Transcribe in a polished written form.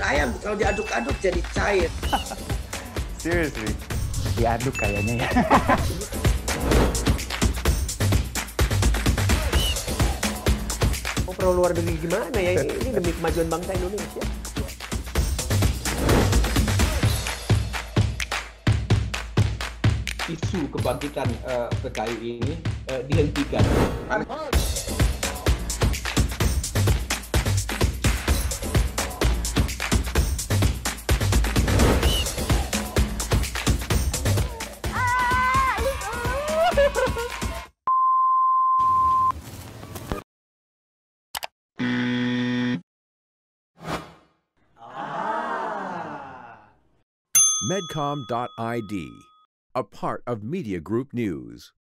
bubur ayam kalau diaduk-aduk jadi cair. Seriously? Diaduk kayaknya ya. Mau perlu luar negeri gimana ya? Ini demi kemajuan bangsa Indonesia. Isu kebangkitan PKI ini dihentikan. Medcom.id, a part of Media Group News.